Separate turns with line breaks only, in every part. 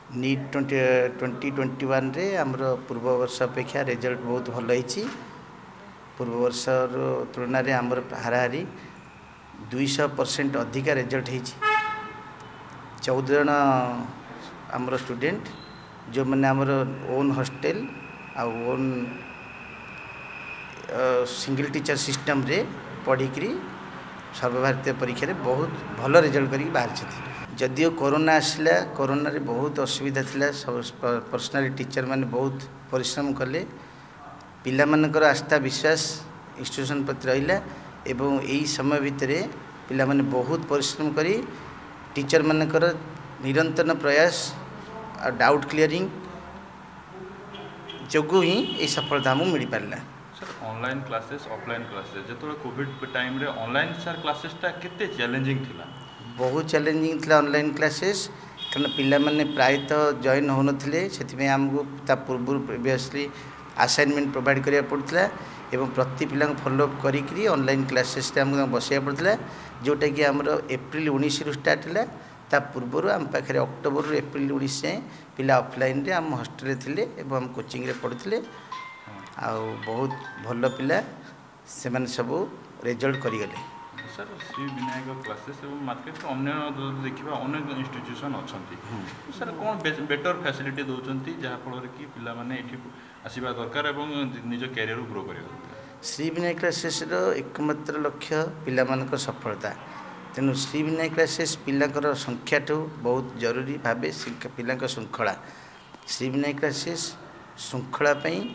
NEET 2021 रे आमर पूर्व वर्ष अपेक्षा रिजल्ट बहुत भल होती। पूर्व वर्ष तुलना रे आमर हाराहारी 200% अधिका रिजल्ट होती। 14 जन आमर स्टूडेंट जो मैंने आमर ओन हॉस्टल आ ओन सिंगल टीचर सिस्टम रे पढ़ी सर्वभारतीय परीक्षा रे बहुत भल रिजल्ट करी बाहर। जदियो कोरोना आसला, कोरोना रे बहुत असुविधा थिला। पर्सनली टीचर माने बहुत परिश्रम कले। पिला मानकर आस्था विश्वास इंस्टीट्यूशन प्रति रहिला एवं एही समय भितरे पिला माने बहुत परिश्रम करी टीचर मानकर निरंतर प्रयास आ डाउट क्लियरिंग जोगु ही ए सफलता हमु मिली पारला।
Sir online classes offline classes जेतो कोविड टाइम रे ऑनलाइन सर क्लासेस ता केते चैलेंजिंग थिला?
बहुत चैलेंजिंग थिला ऑनलाइन क्लासेस, कारण पिला माने प्रायतः जॉइन हो नथिले। सेति हमको ता पूर्व प्रीवियसली असाइनमेंट प्रोवाइड करिया पड़तला एवं प्रति पिला फॉलो अप करी ऑनलाइन क्लासेस रे हमको बसिया पड़तला, जोटा कि हमर अप्रैल 19 रु स्टार्ट हला। ता पूर्व आम पाखे अक्टोबर रु अप्रैल 19 से पिला ऑफलाइन रे हम हॉस्टल रे थिले एवं हम कोचिंग रे पढ़ुथिले। आ बहुत भल पिला से माने सब रिजल्ट करी गले।
सर श्री विनायक क्लासेस एवं मार्केट अन्य देखा अनेक इंस्टीट्यूशन अच्छा सर कौन बेटर फैसिलिटी दौरान जहाँफल कि पिला माने आसवा दरकार एवं निज कैरियर ग्रो कर।
श्री विनायक क्लासेस एकमात्र लक्ष्य पिला मानक सफलता। तेणु श्री विनायक क्लासेस पिलांकर संख्या ठू बहुत जरूरी भावे पिला श्रृंखला। श्री विनायक क्लासेस श्रृंखला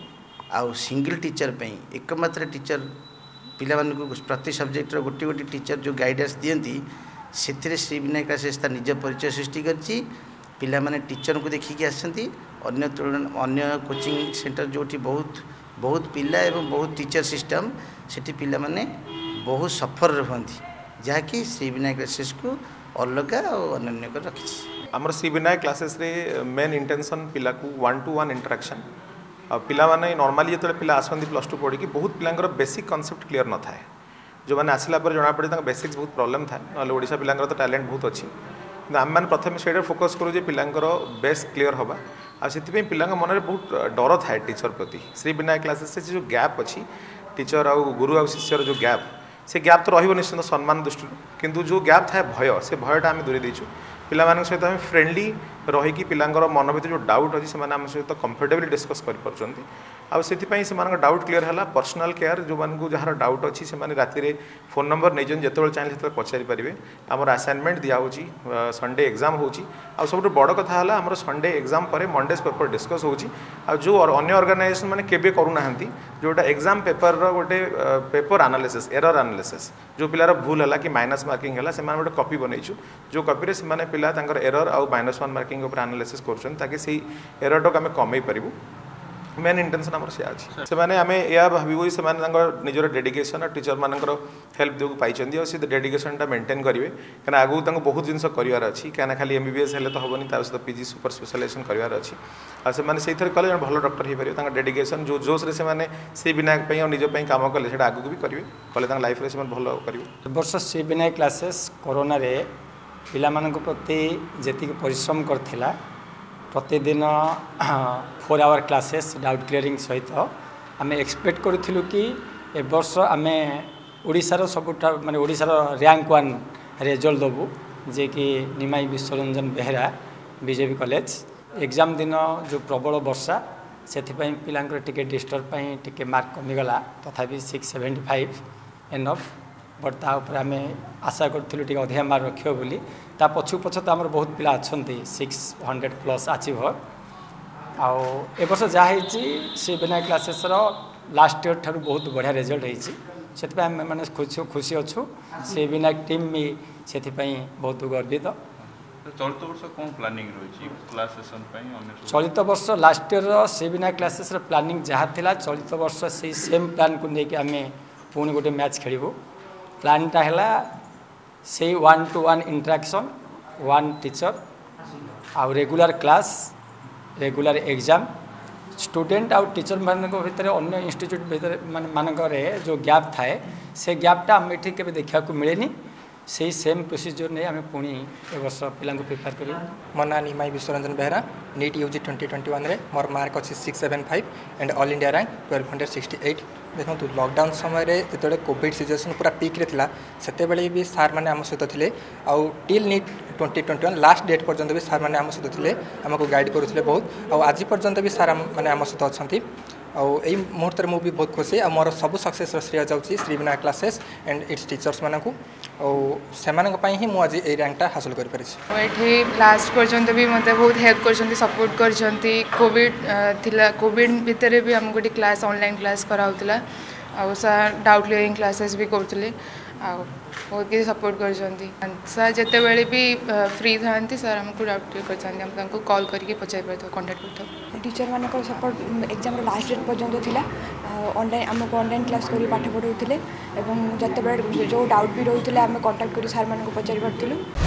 आउ सिंगल टीचर एकमात्र टीचर पिला मानक प्रति सब्जेक्टर गोटे गोटे टीचर जो गाइडेंस दियंती से श्री विनायक क्लासेस निज परिचय सृष्टि करछि। पिला माने टीचर को देखिकी आसंती। अन्य तुलना अन्य कोचिंग सेंटर जोटी बहुत बहुत पिला एवं बहुत टीचर सिस्टम सेठी पिला माने बहुत सफर रहंती, जहाँकि श्री विनायक क्लासेस को अलग और अनन्य कर रखी।
आमर श्री विनायक क्लासेस रे मेन इंटेंशन पिला को 1-to-1 इंटरेक्शन। पिला माने नॉर्मली जो पिला आसती +2 पढ़ी बहुत पिलांकर बेसिक कॉन्सेप्ट क्लियर न थाए। जो मैंने आसला पर जना पड़े बेसिक्स बहुत प्रॉब्लम थाए। ना ओडिशा पिलांकर तो टैलेंट बहुत अच्छी, आम मैंने प्रथम से फोकस करूँ पिलांकर बेस क्लियर हवा। आपाई पिला मन में बहुत डर थाए टीचर प्रति। श्री विनायक क्लासेस से जो गैप अच्छी टीचर आ गुरु आ शिष्यर जो गैप से गैप तो रही निश्चित सम्मान दृष्टि, किंतु जो गैप थाए भय से भयटा आम दूरी देचु। पिला सहित आम फ्रेंडली रहीकि पिलांकर मन भर जो डाउट अच्छी से आम सहित कंफर्टेबली डिस्कस कर डाउट क्लियर है। पर्सनल केयर जो मानक जार डाउट अच्छी से राति फोन नंबर नहीं जो चाहिए से पचारि पारे। आमर असाइनमेंट दिखाई संडे एग्जाम हो सब बड़ कथा है आमर संडे एग्जाम पर मंडेज पेपर डिस्कस हो जो अन्य ऑर्गेनाइजेशन मैंने केबे करूना जोटा एग्जाम पेपर गोटे पेपर एनालिसिस एरर एनालिसिस जो पिलार भूल है कि माइनस मार्किंग है से गोटे कॉपी बनईचु जो कॉपी से पिला एरर आउ -1 मार्किंग एनालिसिस कर एरर टाक आम कमे पारू। मेन इंटेंशन आम से अच्छी से आम यह भाव से निजर डेडिकेशन टीचर मान हेल्प देव पाई डेडिकेशनटा मेंटेन करेंगे क्या आगू बहुत जिन करार अच्छी क्या खाली MBBS हेल्ले तो हेनी सहित PG सुपर स्पेशलाइजेशन करार अच्छी से कले भल डॉक्टर हो पारे। डेडिकेशन जो जोश से श्री विनायक और निजपाई कम कले आगू भी करेंगे कले लाइफ में भल करेंगे।
वर्ष श्री विनायक क्लासेस कोरोना रे पिला मानक प्रति जी परिश्रम करथिला प्रतिदिन 4 आवर क्लासेस डाउट क्लियरिंग सहित आम एक्सपेक्ट करूँ कि ए वर्ष आम ओडिशार सबुठा माने ओडिशार रैंक 1 रिजल्ट देवु जे कि Nimai Biswaranjan Behera BJP college. Exam दिन जो प्रबल वर्षा से पिलांकर टिके डिस्टर्ब टिके मार्क कमीगला तथापि 675 एनफ बट तापर आम आशा करूँ टे अधिक मार्क रखियो बोली ता पछू पछ तो आमर बहुत पिला अच्छा 600+ अचीवर आउ ए वर्ष जहाँ Shri Vinayak classes last year ठार बहुत बढ़िया रिजल्ट होती मैंने खुशी अच्छु। श्री विनायक टीम भी से बहुत गर्वित।
चलित वर्ष कौन प्लानिंग रही क्लास सेशन
चलित वर्ष last year Shri Vinayak classes planning जहाँ थिला चलित वर्ष से सेम प्लान को लेकिन आम पुणी गोटे मैच खेलू। प्लानटा है से 1-to-1 इंटरेक्शन 1 टीचर आउ regular class regular exam student आउ टीचर मान भितर अन्य इंस्टीट्यूट भितर मानक जो गैप थाए से गैपटा आम ये देखा मिलेनि से सेम प्रोसीजर नहीं आम पुणी ए वर्ष पिला प्रिपेयर कर
मो ना निमाई विश्वरंजन बेहरा नीट यूजी 2021 रे मोर मार्क अच्छी 675 एंड ऑल इंडिया रैंक 1268। देखो लॉकडाउन समय जो कोविड सिचुएसन पूरा पीक रे थिला सेते बेले भी सार मैंने आम सहित थे आउ टिल नीट 2021 लास्ट डेट पर्यंत भी सार मैंने आम सहित थे आमको गाइड करुले बहुत आज पर्यंत भी सार मैंने आम सहित अच्छा आई मुहूर्त में भी बहुत खुशी आ मोर सब सक्सेस श्रेय जाऊँगी Shri Vinayak classes and its teachers मानक से ही मुझे ये रैंकटा हासिल कर
लास्ट पर्यंत भी मत बहुत हेल्प कर सपोर्ट कर कोविड थिला कोविड भितर भी आमको गोटे क्लास ऑनलाइन क्लास कराउला आ सर डाउट क्लियरिंग क्लासेस भी करते बहुत किसी सपोर्ट कर सर जिते बड़े भी फ्री था सर आमको डाउट क्लियर कर कॉल करके पचार पार कंटाक्ट कर
टीचर मान सपोर्ट एग्जाम लास्ट डेट पर्यंत थिला ऑनलाइन आमको ऑनलाइन क्लास कर पाठ पढ़ाऊे और जिते बड़े जो डाउट भी रोते आम कंटाक्ट कर सार मान पचार पार्थिलु।